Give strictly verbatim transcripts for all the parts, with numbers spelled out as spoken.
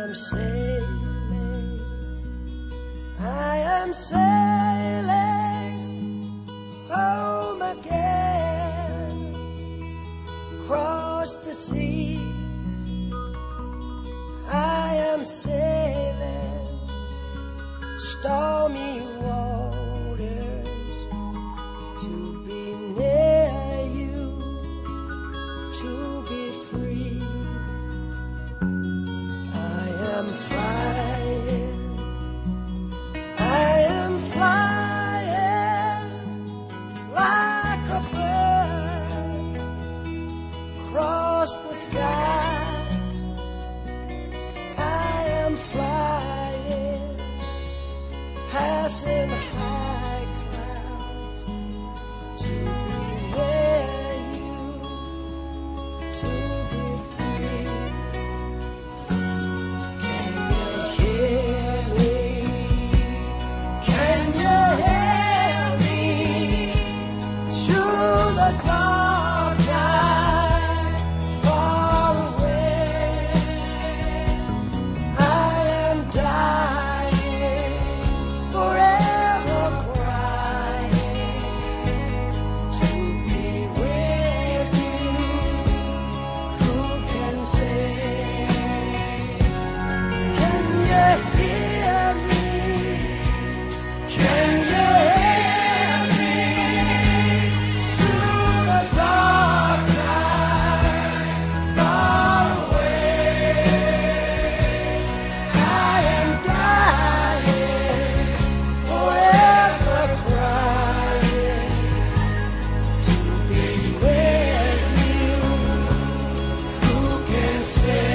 am sailing, I am sailing home again, across the sea. I am sailing stormy waters to be near you, to be free. I am flying, I am flying like a bird across the sky. Flying, passing high clouds to be near you, to be free. Can you hear me? Can you hear me through the dark night, far away? Dying, forever crying, to be with you. Who can say? Can you hear me? Can you hear me through the dark night, far away? I am dying, forever crying, to be with you. Who can say?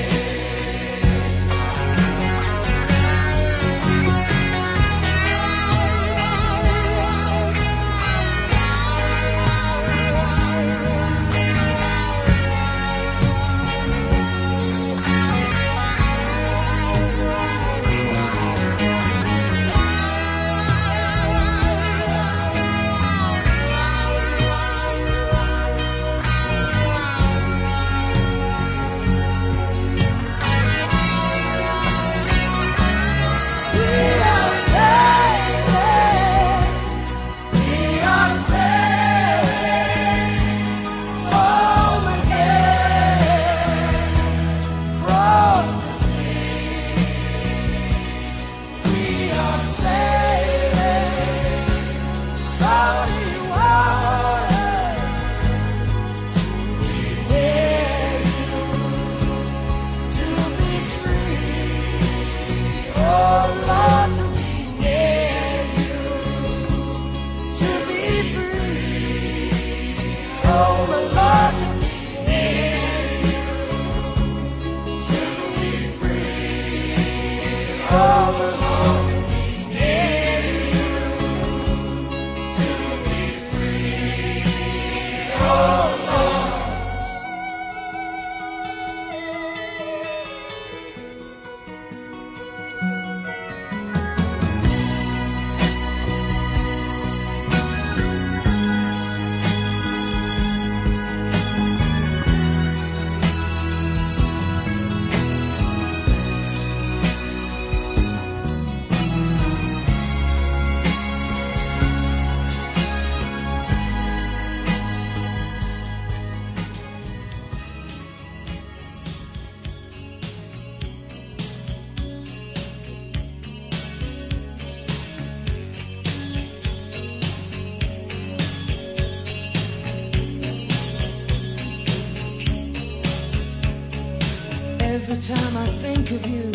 Every time I think of you,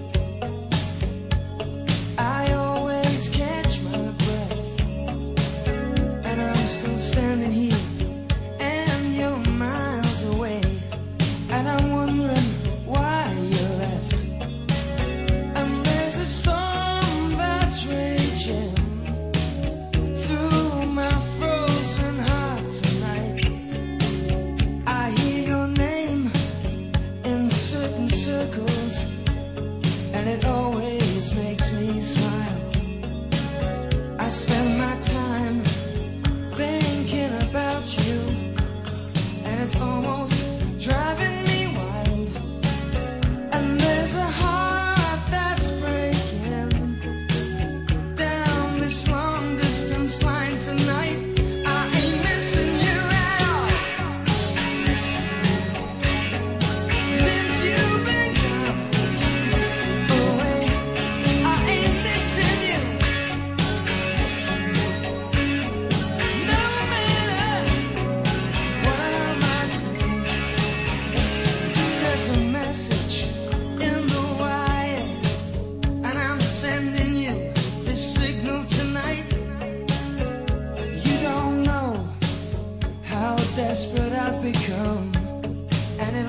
I always catch my breath, and I'm still standing here, and you're miles away, and I'm wondering why you left. And there's a storm that's raging through my frozen heart tonight. I hear your name in certain circles, and it always makes me smile. I spend my time thinking about you, and it's almost driving me wild. And there's a heart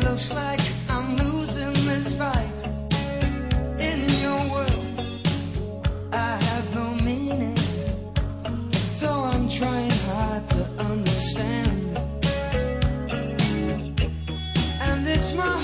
looks like I'm losing this fight. In your world, I have no meaning, though I'm trying hard to understand. And it's my